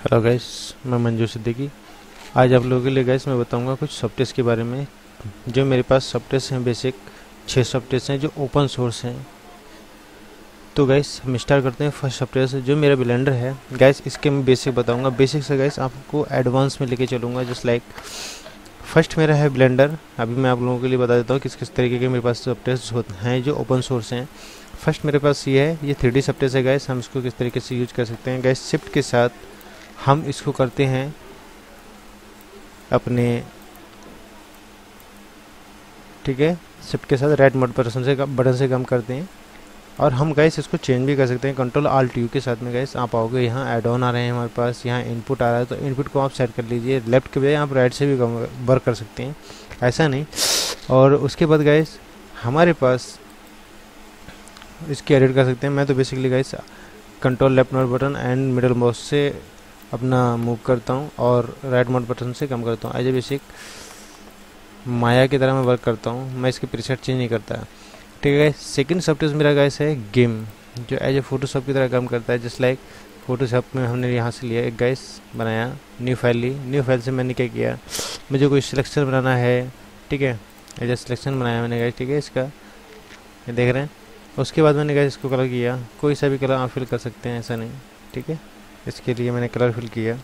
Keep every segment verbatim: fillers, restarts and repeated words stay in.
Hello guys, मैं मंजू सिद्दीकी। आज आप लोगों के लिए गाइस मैं बताऊंगा कुछ सॉफ्टवेयर के बारे में। जो मेरे पास सॉफ्टवेयर हैं, बेसिक छः सॉफ्टवेयर हैं जो ओपन सोर्स हैं। तो गाइस हम स्टार्ट करते हैं फर्स्ट सॉफ्टवेयर से, जो मेरा ब्लेंडर है। गाइस इसके मैं बेसिक बताऊंगा, बेसिक से गाइस आपको एडवांस में लेके चलूँगा। जस्ट लाइक फर्स्ट मेरा है ब्लेंडर। अभी मैं आप लोगों के लिए बता देता हूँ किस किस तरीके के मेरे पास सॉफ्टवेयर हैं जो ओपन सोर्स हैं। फर्स्ट मेरे पास ये है, ये थ्री डी सॉफ्टवेयर है गाइस। हम इसको किस तरीके से यूज कर सकते हैं गाइस। शिफ्ट के साथ हम इसको करते हैं अपने, ठीक है, शिफ्ट के साथ राइट मोड बटन से बटन से कम करते हैं। और हम गाइस इसको चेंज भी कर सकते हैं कंट्रोल आल्ट यू के साथ में। गाइस आप आओगे, यहाँ ऐड ऑन आ रहे हैं हमारे पास, यहाँ इनपुट आ रहा है, तो इनपुट को आप सेट कर लीजिए। लेफ्ट के बजाय आप राइट से भी वर्क कर सकते हैं, ऐसा नहीं। और उसके बाद गाइस हमारे पास इसकी एडिट कर सकते हैं। मैं तो basically guys control left mode button and middle mouse से अपना मूव करता हूँ और राइट मोड बटन से कम करता हूँ। एज ए बेसिक माया की तरह मैं वर्क करता हूँ, मैं इसके प्रीसेट चेंज नहीं करता। ठीक है, सेकंड सॉफ्टवेयर मेरा गाइस है गेम, जो एज ए फोटोशॉप की तरह काम करता है। जस्ट लाइक फोटोशॉप में हमने यहाँ से लिया एक गाइस बनाया, न्यू फाइल ली। न्यू फाइल से मैंने क्या किया, मुझे कोई सिलेक्शन बनाना है, ठीक है, एज ए सिलेक्शन बनाया मैंने गाइस, ठीक है, इसका ये देख रहे हैं। उसके बाद मैंने गाइस इसको कलर किया, कोई सा भी कलर आप फिल कर सकते हैं, ऐसा नहीं, ठीक है। इसके लिए मैंने कलर फिल किया,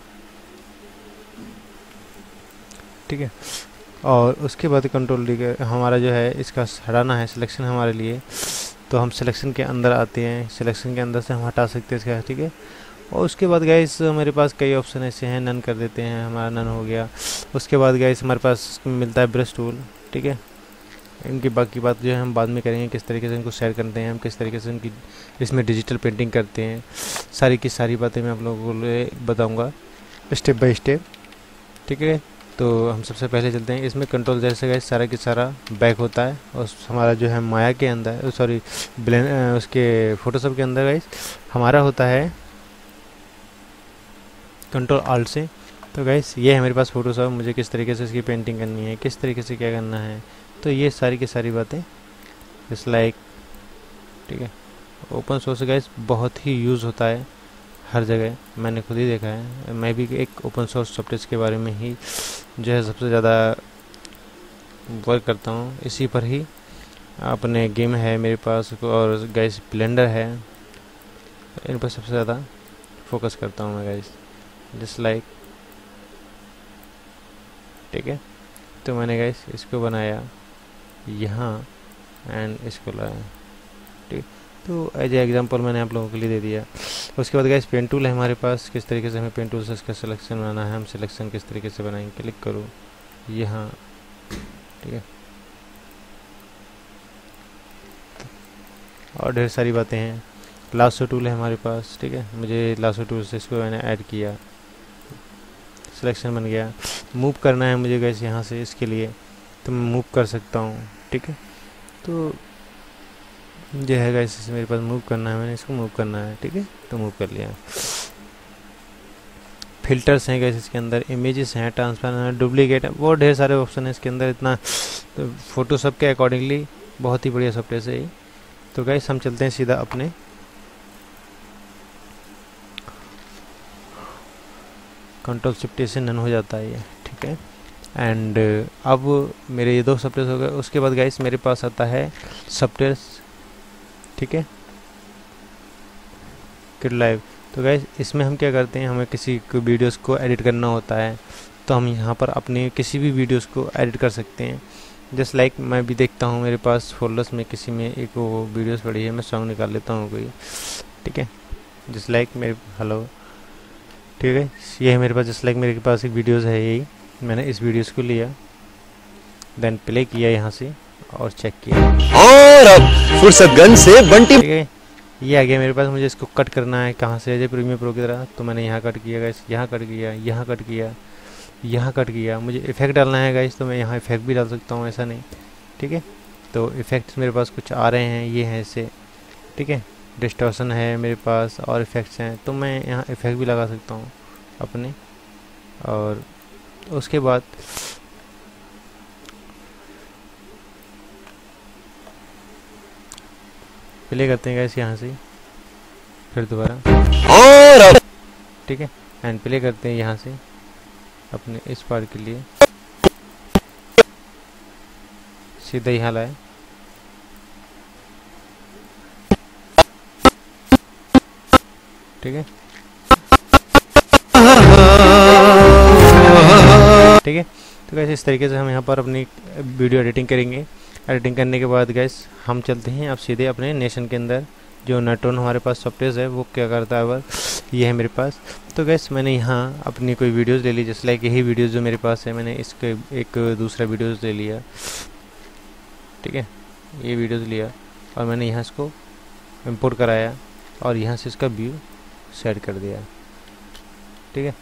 ठीक है। और उसके बाद कंट्रोल डी के हमारा जो है इसका हटाना है सिलेक्शन हमारे लिए, तो हम सिलेक्शन के अंदर आते हैं, सिलेक्शन के अंदर से हम हटा सकते हैं इसका, ठीक है। और उसके बाद गाइस हमारे पास कई ऑप्शन ऐसे हैं, नन कर देते हैं, हमारा नन हो गया। उसके बाद गाइस हमारे पास मिलता है ब्रश टूल, ठीक है। इनकी बाकी बात जो है हम बाद में करेंगे, किस तरीके से इनको शेयर करते हैं हम, किस तरीके से इनकी इसमें डिजिटल पेंटिंग करते हैं, सारी की सारी बातें मैं आप लोगों को बताऊंगा स्टेप बाय स्टेप, ठीक है। तो हम सबसे पहले चलते हैं, इसमें कंट्रोल जैसे गाइस सारा की सारा बैक होता है, और हमारा जो है माया के अंदर, सॉरी ब्लेंड उसके फोटोशॉप के अंदर गाइस हमारा होता है कंट्रोल आल्ट से। तो गाइस ये है मेरे पास फोटोशॉप, मुझे किस तरीके से इसकी पेंटिंग करनी है, किस तरीके से क्या करना है, तो ये सारी की सारी बातें इस लाइक, ठीक है। ओपन सोर्स गाइस बहुत ही यूज़ होता है हर जगह, मैंने खुद ही देखा है। मैं भी एक ओपन सोर्स सॉफ्टवेयर के बारे में ही जो है सबसे ज़्यादा वर्क करता हूँ, इसी पर ही। अपने गेम है मेरे पास और गाइस ब्लेंडर है, इन पर सबसे ज़्यादा फोकस करता हूँ मैं गाइस, जस्ट लाइक, ठीक है। तो मैंने गाइस इसको बनाया यहाँ एंड इसको लाया, ठीक। तो एज ए एग्जांपल मैंने आप लोगों के लिए दे दिया। उसके बाद गाइस पेन टूल है हमारे पास, किस तरीके से हमें पेन टूल से इसका सिलेक्शन बनाना है, हम सिलेक्शन किस तरीके से बनाएंगे, क्लिक करो यहाँ, ठीक है। और ढेर सारी बातें हैं। लासो टूल है हमारे पास, ठीक है, मुझे लासो टूल से इसको मैंने ऐड किया, सिलेक्शन बन गया। मूव करना है मुझे गाइस यहाँ से, इसके लिए तो मैं मूव कर सकता हूँ, ठीक है। तो जो है गाइस मेरे पास मूव करना है, मैंने इसको मूव करना है, ठीक है, तो मूव कर लिया। फिल्टर्स हैं गाइस इसके अंदर, इमेजेस हैं, ट्रांसफर है, डुप्लीकेट है, बहुत ढेर सारे ऑप्शन है इसके अंदर। इतना तो फोटोशॉप के अकॉर्डिंगली बहुत ही बढ़िया सॉफ्टवेयर है ये। तो गाइस हम चलते हैं सीधा अपने कंट्रोल शिफ्ट से नन हो जाता है ये, ठीक है। एंड अब मेरे ये दो सॉफ्टवेयर हो गए। उसके बाद गाइस मेरे पास आता है सॉफ्टवेयर, ठीक है, किड लाइव। तो गाइस इसमें हम क्या करते हैं, हमें किसी को वीडियोस को एडिट करना होता है, तो हम यहाँ पर अपने किसी भी वीडियोस को एडिट कर सकते हैं। जस्ट लाइक like, मैं भी देखता हूँ मेरे पास फोल्डर्स में किसी में एक वो वीडियोस पड़ी है, मैं सॉन्ग निकाल लेता हूँ कोई, ठीक है। जस्ट लाइक मेरे हेलो, ठीक है, ये है मेरे पास। जस्ट लाइक like, मेरे पास एक वीडियोस है, यही मैंने इस वीडियोस को लिया, देन प्ले किया यहाँ से और चेक किया, और अब फुर्सतगंज से बंटी, ठीक है, ये आ गया मेरे पास। मुझे इसको कट करना है कहाँ से, जैसे प्रीमियर प्रो की तरह, तो मैंने यहाँ कट किया गाइस, यहाँ कट किया, यहाँ कट किया, यहाँ कट किया। मुझे इफेक्ट डालना है गाइस, तो मैं यहाँ इफेक्ट भी डाल सकता हूँ, ऐसा नहीं, ठीक है। तो इफेक्ट्स मेरे पास कुछ आ रहे हैं, ये हैं ऐसे, ठीक है, डिस्टॉर्शन है मेरे पास और इफेक्ट्स हैं, तो मैं यहाँ इफेक्ट भी लगा सकता हूँ अपने। और उसके बाद प्ले करते हैं गाइस यहाँ से, फिर दोबारा, और अब ठीक है। एंड प्ले करते हैं यहाँ से अपने इस पार्ट के लिए, सीधा यहाँ लाए। ठीक है ठीक है तो गैस इस तरीके से हम यहाँ पर अपनी वीडियो एडिटिंग करेंगे। एडिटिंग करने के बाद गैस हम चलते हैं अब सीधे अपने नेशन के अंदर। जो नेटोन हमारे पास सॉफ्टवेयर है वो क्या करता है, अब ये है मेरे पास। तो गैस मैंने यहाँ अपनी कोई वीडियोस ले ली, जैसे लाइक यही वीडियोस जो मेरे पास है, मैंने इसके एक दूसरा वीडियोस ले लिया। ठीक है, ये वीडियोस लिया और मैंने यहाँ इसको इंपोर्ट कराया और यहाँ से इसका व्यू सेट कर दिया। ठीक है,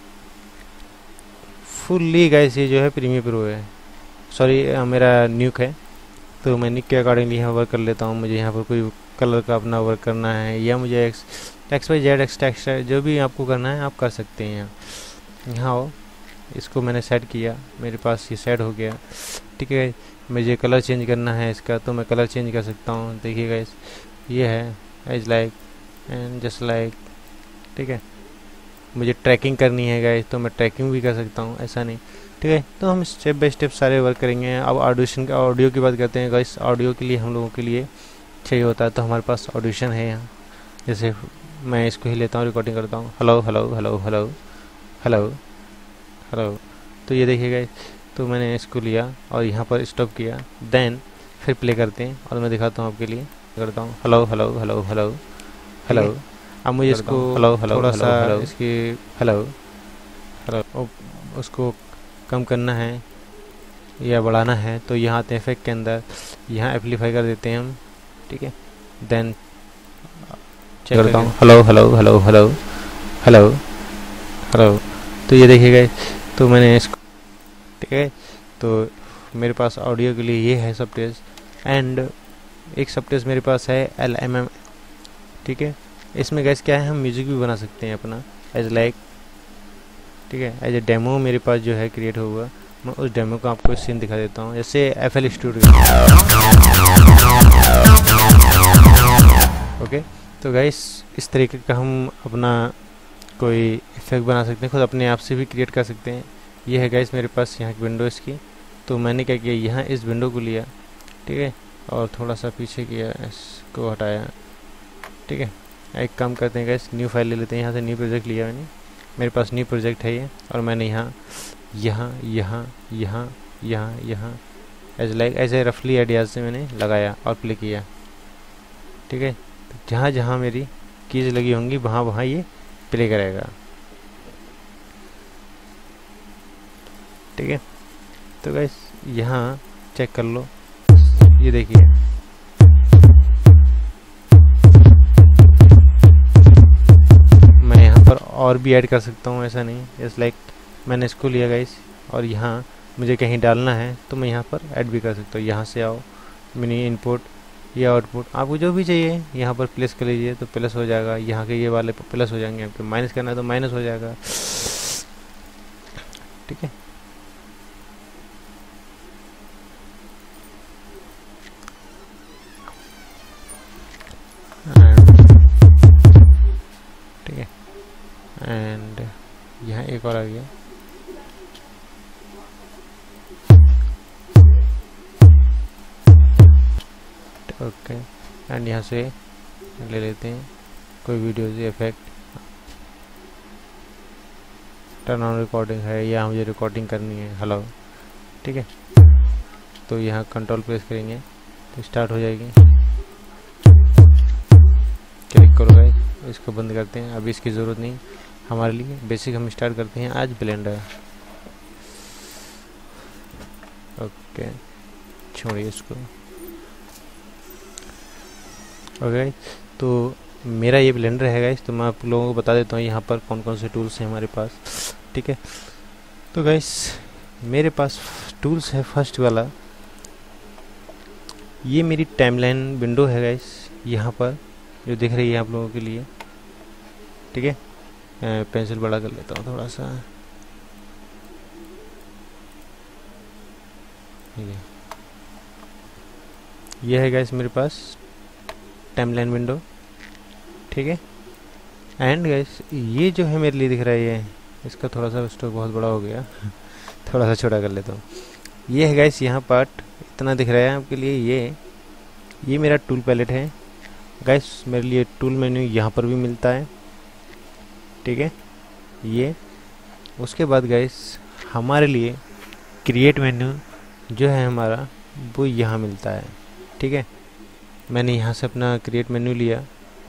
फुल्ली गाइस ये जो है प्रीमियर प्रो है, सॉरी मेरा न्यूक है। तो मैं न्यूक के अकॉर्डिंगली यहाँ वर्क कर लेता हूँ। मुझे यहाँ पर कोई कलर का अपना वर्क करना है या मुझे X X Y Z X text जो भी आपको करना है आप कर सकते हैं। यहाँ यहाँ हो, इसको मैंने सेट किया, मेरे पास ये सेट हो गया। ठीक है, मुझे कलर चेंज करना है इसका तो मैं कलर चेंज कर सकता हूँ। देखिए गाइस ये है as like and just like. ठीक है, मुझे ट्रैकिंग करनी है गाइस तो मैं ट्रैकिंग भी कर सकता हूँ, ऐसा नहीं। ठीक है, तो हम स्टेप बाय स्टेप सारे वर्क करेंगे। अब ऑडिशन का ऑडियो की बात करते हैं गाइस। ऑडियो के लिए हम लोगों के लिए चाहिए होता है, तो हमारे पास ऑडिशन है यहाँ। जैसे मैं इसको ही लेता हूँ, रिकॉर्डिंग करता हूँ, hello hello hello hello hello hello. तो ये देखिए गाइस, तो मैंने इसको लिया और यहाँ पर स्टॉप किया, देन फिर प्ले करते हैं और मैं दिखाता हूँ आपके लिए। करता हूँ hello hello hello hello hello. अब मुझे इसको हेलो हेलो थोड़ा सा इसकी हेलो हेलो उसको कम करना है या बढ़ाना है, तो यहाँ आते हैं इफेक्ट के अंदर, यहाँ एम्पलीफाई कर देते हैं हम। ठीक है, देन चेक करता हूँ hello hello hello hello hello hello. तो ये देखिएगा, तो मैंने इसको ठीक है, तो मेरे पास ऑडियो के लिए ये है सॉफ्टवेयर। एंड एक सॉफ्टवेयर मेरे पास है एल एम एम। ठीक है, इसमें गैस क्या है, हम म्यूज़िक भी बना सकते हैं अपना एज लाइक। ठीक है, एज ए डेमो मेरे पास जो है क्रिएट हुआ, मैं उस डेमो को आपको सीन दिखा देता हूँ। जैसे एफ एल स्टूडियो। ओके, तो गैस इस तरीके का हम अपना कोई इफेक्ट बना सकते हैं, खुद अपने आप से भी क्रिएट कर सकते हैं। ये है गैस मेरे पास यहाँ की विंडो इसकी। तो मैंने क्या किया, यहाँ इस विंडो को लिया, ठीक है, और थोड़ा सा पीछे किया, इसको हटाया। ठीक है, एक काम करते हैं गैस, न्यू फाइल ले लेते हैं। यहाँ से न्यू प्रोजेक्ट लिया मैंने, मेरे पास न्यू प्रोजेक्ट है ये, और मैंने यहाँ यहाँ यहाँ यहाँ यहाँ यहाँ एज लाइक ऐसे रफली आइडियाज़ से मैंने लगाया और प्ले किया। ठीक है, तो जहाँ जहाँ मेरी कीज़ लगी होंगी वहाँ वहाँ ये प्ले करेगा। ठीक है, तो गैस यहाँ चेक कर लो, ये देखिए मैं यहाँ पर और भी ऐड कर सकता हूँ, ऐसा नहीं। जैसे लाइक मैंने इसको लिया गाइस और यहाँ मुझे कहीं डालना है तो मैं यहाँ पर ऐड भी कर सकता हूँ। यहाँ से आओ, मिनी इनपुट या आउटपुट, आपको जो भी चाहिए यहाँ पर प्लस कर लीजिए तो प्लस हो जाएगा। यहाँ के ये वाले प्लस हो जाएंगे, आपको माइनस करना है तो माइनस हो जाएगा। ठीक है, ठीक है, एंड यहाँ एक और आ गया। ओके, एंड यहाँ से ले लेते हैं कोई वीडियो से इफेक्ट, टर्न ऑन रिकॉर्डिंग है या मुझे रिकॉर्डिंग करनी है, हेलो। ठीक है, तो यहाँ कंट्रोल प्रेस करेंगे तो स्टार्ट हो जाएगी। क्लिक करो गाइस, इसको बंद करते हैं, अभी इसकी ज़रूरत नहीं हमारे लिए। बेसिक हम स्टार्ट करते हैं आज ब्लेंडर। ओके, छोड़िए इसको। ओके, तो मेरा ये ब्लेंडर है गाइस, तो मैं आप लोगों को बता देता हूँ यहाँ पर कौन कौन से टूल्स हैं हमारे पास। ठीक है, तो गाइस मेरे पास टूल्स है, फर्स्ट वाला ये मेरी टाइमलाइन विंडो है गाइस, यहाँ पर जो दिख रही है आप लोगों के लिए। ठीक है, पेंसिल बड़ा कर लेता हूँ थोड़ा सा, ये ये है गाइस मेरे पास टाइमलाइन विंडो। ठीक है, एंड गाइस ये जो है मेरे लिए दिख रहा है, ये इसका थोड़ा सा स्टोक बहुत बड़ा हो गया थोड़ा सा छोटा कर लेता हूँ। ये है गाइस यहाँ पार्ट इतना दिख रहा है आपके लिए। ये ये मेरा टूल पैलेट है गाइस। मेरे लिए टूल मेन्यू यहाँ पर भी मिलता है, ठीक है। ये उसके बाद गाइस हमारे लिए क्रिएट मेन्यू जो है हमारा वो यहाँ मिलता है, ठीक है। मैंने यहाँ से अपना क्रिएट मेन्यू लिया।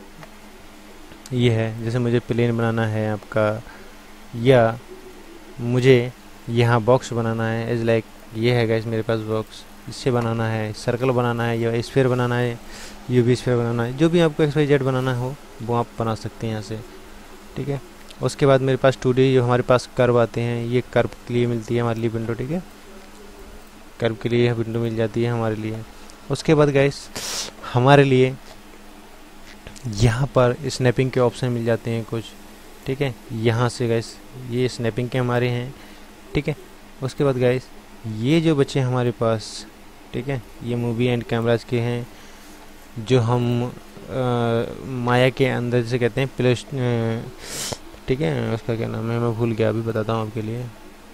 ये है, जैसे मुझे प्लेन बनाना है आपका, या मुझे यहाँ बॉक्स बनाना है एज लाइक ये है गाइस मेरे पास बॉक्स, इससे बनाना है, सर्कल बनाना है या स्फीयर बनाना है, यूवी स्फीयर बनाना है, जो भी आपको एक्स वाई जेड बनाना हो वो आप बना सकते हैं यहाँ से, ठीक है। उसके बाद मेरे पास टू डी जो हमारे पास कर्व आते हैं, ये कर्व के लिए मिलती है हमारे लिए विंडो, ठीक है। कर्व के लिए विंडो मिल जाती है हमारे लिए। उसके बाद गाइस हमारे लिए यहाँ पर स्नैपिंग के ऑप्शन मिल जाते हैं कुछ, ठीक है। यहाँ से गाइस ये स्नैपिंग के हमारे हैं, ठीक है। उसके बाद गाइस ये जो बच्चे हमारे पास, ठीक है, ये मूवी एंड कैमराज के हैं, जो हम आ, माया के अंदर जैसे कहते हैं प्ले, ठीक है। उसका क्या नाम है मैं भूल गया, अभी बताता हूँ आपके लिए।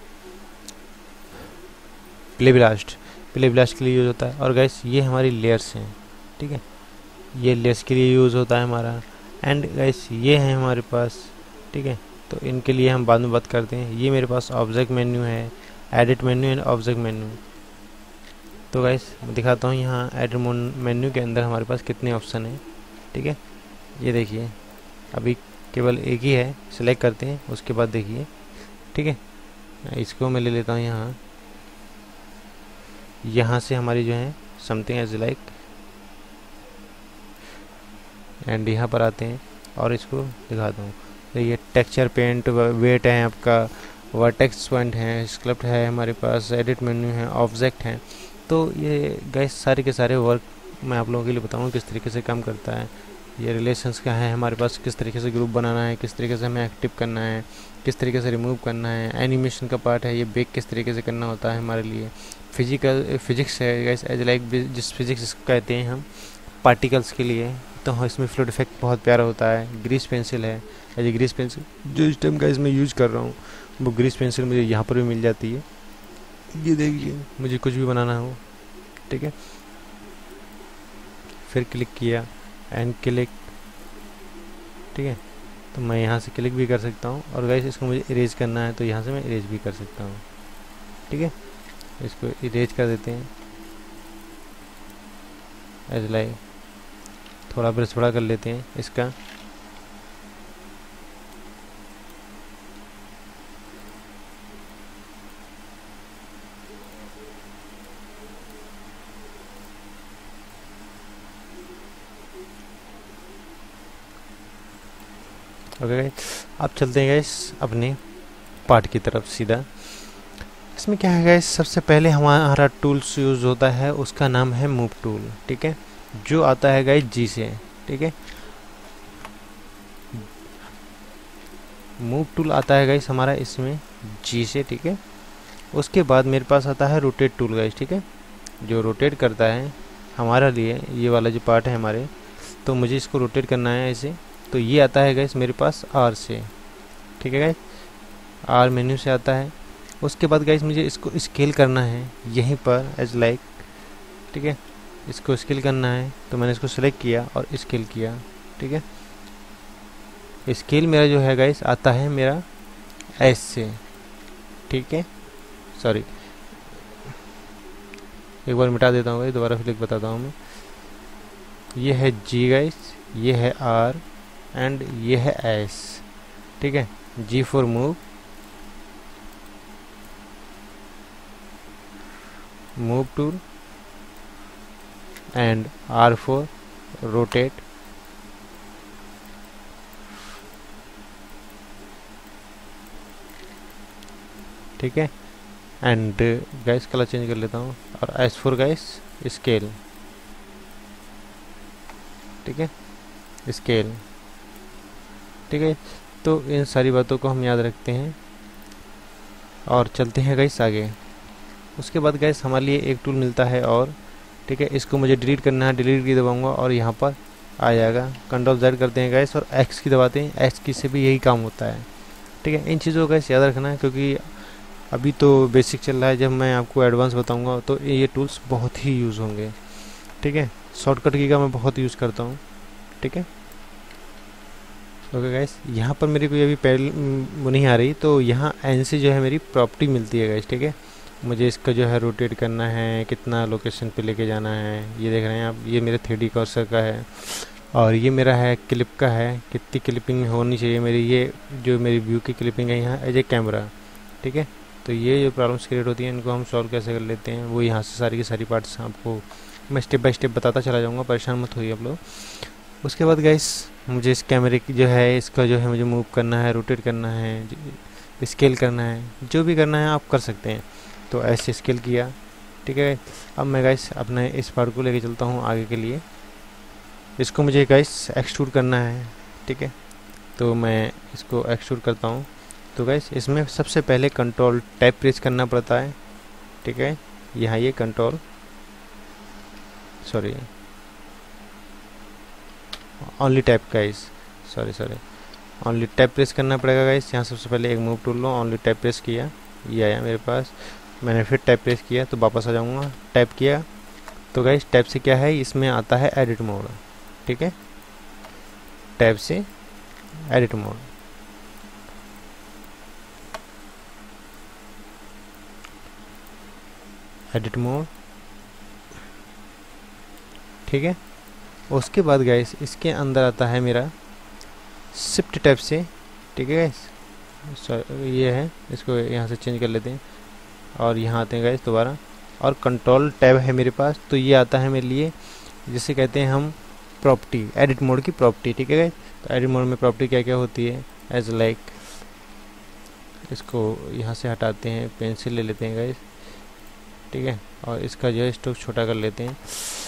प्ले ब्लास्ट, प्ले ब्लास्ट के लिए यूज़ होता है। और गाइस ये हमारी लेयर्स हैं, ठीक है, ये लेयर्स के लिए यूज़ होता है हमारा। एंड गाइस ये है हमारे पास, ठीक है, तो इनके लिए हम बाद में बात करते हैं। ये मेरे पास ऑब्जेक्ट मेन्यू है, edit menu and object menu. तो गाइस मैं दिखाता हूँ यहाँ एडिट मेन्यू के अंदर हमारे पास कितने ऑप्शन हैं, ठीक है। ये देखिए अभी केवल एक ही है, सिलेक्ट करते हैं, उसके बाद देखिए, ठीक है। इसको मैं ले लेता हूँ यहाँ, यहाँ से हमारी जो है समथिंग एज लाइक, एंड यहाँ पर आते हैं और इसको दिखाता हूँ। तो ये टेक्सचर पेंट, वेट है आपका, वर्टेक्स पॉइंट है, स्क्रिप्ट है हमारे पास, एडिट मेन्यू है, ऑब्जेक्ट है। तो ये गाइस सारे के सारे वर्क मैं आप लोगों के लिए बताऊँगा किस तरीके से काम करता है। ये रिलेशंस का है हमारे पास, किस तरीके से ग्रुप बनाना है, किस तरीके से हमें एक्टिव करना है, किस तरीके से रिमूव करना है। एनिमेशन का पार्ट है, ये बेक किस तरीके से करना होता है हमारे लिए। फिजिकल फिजिक्स है गाइस एज लाइक, जिस फिजिक्स कहते हैं हम पार्टिकल्स के लिए, तो इसमें फ्लूइड इफेक्ट बहुत प्यारा होता है। ग्रीस पेंसिल है, एज ए ग्रीस पेंसिल जो इस टाइम गाइस मैं यूज़ कर रहा हूँ, वो ग्रीस पेंसिल मुझे यहाँ पर भी मिल जाती है। ये देखिए मुझे कुछ भी बनाना हो, ठीक है, फिर क्लिक किया एंड क्लिक, ठीक है, तो मैं यहाँ से क्लिक भी कर सकता हूँ। और गाइस इसको मुझे इरेज करना है तो यहाँ से मैं इरेज भी कर सकता हूँ, ठीक है। इसको इरेज कर देते हैं एज लाइक, थोड़ा ब्रश बड़ा कर लेते हैं इसका, ओके गाइस। अब चलते हैं गाइस अपने पार्ट की तरफ सीधा। इसमें क्या है गाइस, सबसे पहले हमारा टूल्स यूज़ होता है, उसका नाम है मूव टूल, ठीक है, जो आता है गाइस जी से, ठीक है। मूव टूल आता है गाइस हमारा इसमें जी से, ठीक है। उसके बाद मेरे पास आता है रोटेट टूल गाइस, ठीक है, जो रोटेट करता है हमारा लिए ये वाला जो पार्ट है हमारे, तो मुझे इसको रोटेट करना है ऐसे, तो ये आता है गाइस मेरे पास आर से, ठीक है गाइस, आर मेन्यू से आता है। उसके बाद गाइस मुझे इसको स्केल करना है यहीं पर एज लाइक, ठीक है, इसको स्केल करना है, तो मैंने इसको सेलेक्ट किया और स्केल किया, ठीक है। स्केल मेरा जो है गाइस आता है मेरा एस से, ठीक है, सॉरी एक बार मिटा देता हूँ गाइस, दोबारा फिर बताता हूँ मैं। ये है जी गाइस, ये है आर एंड ये है एस, ठीक है। G for move, move tool, and R for rotate, ठीक है। एंड गाइस कलर चेंज कर लेता हूँ, और एस फॉर गाइस स्केल, ठीक है, स्केल, ठीक है। तो इन सारी बातों को हम याद रखते हैं और चलते हैं गाइस आगे। उसके बाद गाइस हमारे लिए एक टूल मिलता है और, ठीक है, इसको मुझे डिलीट करना है, डिलीट की दबाऊंगा और यहाँ पर आ जाएगा। कंट्रोल जेड करते हैं गाइस और एक्स की दबाते हैं, एक्स की से भी यही काम होता है। ठीक है, इन चीज़ों का याद रखना है क्योंकि अभी तो बेसिक चल रहा है, जब मैं आपको एडवांस बताऊंगा तो ये टूल्स बहुत ही यूज़ होंगे। ठीक है, शॉर्टकट की का मैं बहुत यूज़ करता हूँ। ठीक है, ओके गाइस, यहाँ पर मेरी कोई अभी पहले वो नहीं आ रही, तो यहाँ एन से जो है मेरी प्रॉपर्टी मिलती है गाइस। ठीक है, मुझे इसका जो है रोटेट करना है, कितना लोकेशन पे लेके जाना है, ये देख रहे हैं आप, ये मेरे थ्री डी कर्सर का है और ये मेरा है क्लिप का है, कितनी क्लिपिंग होनी चाहिए मेरी, ये जो मेरी व्यू की क्लिपिंग है यहाँ एज ए कैमरा। ठीक है, तो ये जो प्रॉब्लम्स क्रिएट होती हैं इनको हम सॉल्व कैसे कर लेते हैं, वो यहाँ से सारी की सारी पार्ट्स आपको मैं स्टेप बाय स्टेप बताता चला जाऊँगा, परेशान मत होइए आप लोग। उसके बाद गाइस मुझे इस कैमरे की जो है इसका जो है मुझे मूव करना है, रोटेट करना है, स्केल करना है, जो भी करना है आप कर सकते हैं। तो ऐसे स्केल किया। ठीक है, अब मैं गाइस अपने इस पार्ट को लेके चलता हूँ आगे के लिए। इसको मुझे गाइस एक्सट्रूड करना है। ठीक है, तो मैं इसको एक्सट्रूड करता हूँ। तो गाइस इसमें सबसे पहले कंट्रोल टैब प्रेस करना पड़ता है। ठीक है, यहाँ ये control sorry only tab guys sorry sorry only tab press करना पड़ेगा गाइस। यहाँ सबसे पहले एक मूव टूल लो, ओनली टैप प्रेस किया, ये आया मेरे पास, मैंने फिर टैप प्रेस किया तो वापस आ जाऊँगा, टैप किया तो गाइस टैप से क्या है, इसमें आता है एडिट मोड। ठीक है, टैब से एडिट मोड, एडिट मोड। ठीक है, उसके बाद गाइस इसके अंदर आता है मेरा शिफ्ट टैब से। ठीक है गाइस, ये है, इसको यहाँ से चेंज कर लेते हैं और यहाँ आते हैं गाइस दोबारा, और कंट्रोल टैब है मेरे पास, तो ये आता है मेरे लिए जिसे कहते हैं हम प्रॉपर्टी, एडिट मोड की प्रॉपर्टी। ठीक है गाइस, तो एडिट मोड में प्रॉपर्टी क्या क्या होती है, एज लाइक इसको यहाँ से हटाते हैं, पेंसिल ले लेते हैं गाइस। ठीक है, और इसका जो है स्ट्रोक छोटा कर लेते हैं,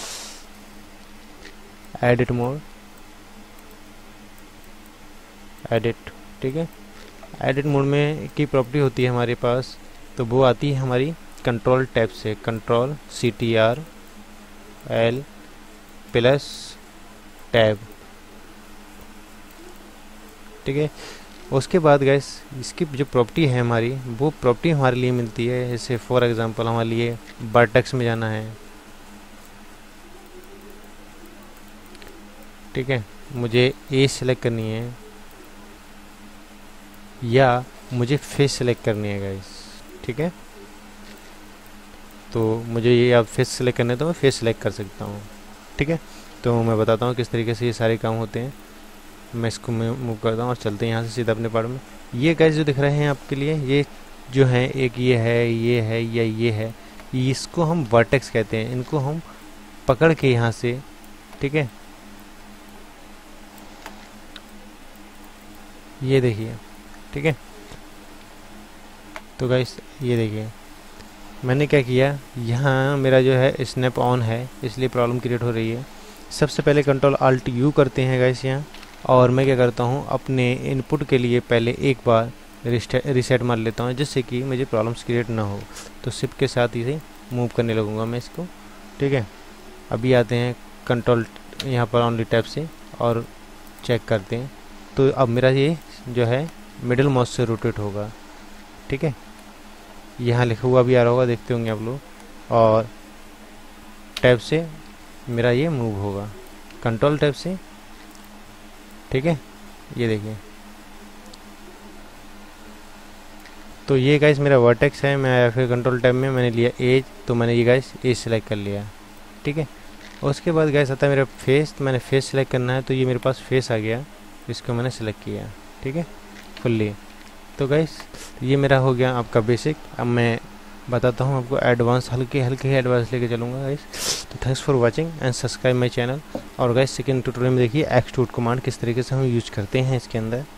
एडिट मोड, एडिट। ठीक है, एडिट मोड में की प्रॉपर्टी होती है हमारे पास, तो वो आती है हमारी कंट्रोल टैब से, control C T R L plus tab. ठीक है, उसके बाद गैस इसकी जो प्रॉपर्टी है हमारी, वो प्रॉपर्टी हमारे लिए मिलती है, जैसे फॉर एग्जांपल हमारे लिए वर्टेक्स में जाना है। ठीक है, मुझे ए सिलेक्ट करनी है या मुझे फेस सिलेक्ट करनी है गाइस। ठीक है, तो मुझे ये आप फेस सिलेक्ट करने तो मैं फेस सिलेक्ट कर सकता हूँ। ठीक है, तो मैं बताता हूँ किस तरीके से ये सारे काम होते हैं। मैं इसको मैं मूव करता हूँ और चलते हैं यहाँ से सीधा अपने पार्ट में। ये गाइस जो दिख रहे हैं आपके लिए, ये जो है एक ये है, ये है या ये है, इसको हम वर्टेक्स कहते हैं। इनको हम पकड़ के यहाँ से, ठीक है, ये देखिए। ठीक है, तो गाइस ये देखिए मैंने क्या किया, यहाँ मेरा जो है स्नैप ऑन है इसलिए प्रॉब्लम क्रिएट हो रही है। सबसे पहले कंट्रोल अल्ट यू करते हैं गाइस यहाँ, और मैं क्या करता हूँ अपने इनपुट के लिए पहले एक बार रिसेट मार लेता हूँ जिससे कि मुझे प्रॉब्लम्स क्रिएट ना हो। तो शिफ्ट के साथ इसे मूव करने लगूँगा मैं इसको। ठीक है, अभी आते हैं कंट्रोल यहाँ पर ओनली टैब से और चेक करते हैं। तो अब मेरा ये जो है मिडिल माउस से रोटेट होगा। ठीक है, यहाँ लिखा हुआ भी आ रहा होगा, देखते होंगे आप लोग, और टैब से मेरा ये मूव होगा, कंट्रोल टैब से। ठीक है, ये देखिए, तो ये गाइस मेरा वर्टेक्स है। मैं आया फिर कंट्रोल टैब में मैंने लिया एज, तो मैंने ये गाइस एज सेलेक्ट कर लिया। ठीक है, उसके बाद गाइस आता है मेरा फेस, तो मैंने फेस सेलेक्ट करना है, तो ये मेरे पास फेस आ गया, इसको मैंने सेलेक्ट किया। ठीक है, फुल्ली। तो गाइस ये मेरा हो गया आपका बेसिक। अब मैं बताता हूँ आपको एडवांस, हल्के हल्के ही एडवांस लेके चलूँगा गाइस। तो thanks for watching and subscribe my channel. और गाइस सेकंड ट्यूटोरियल में देखिए एक्सट्रूड कमांड किस तरीके से हम यूज करते हैं इसके अंदर।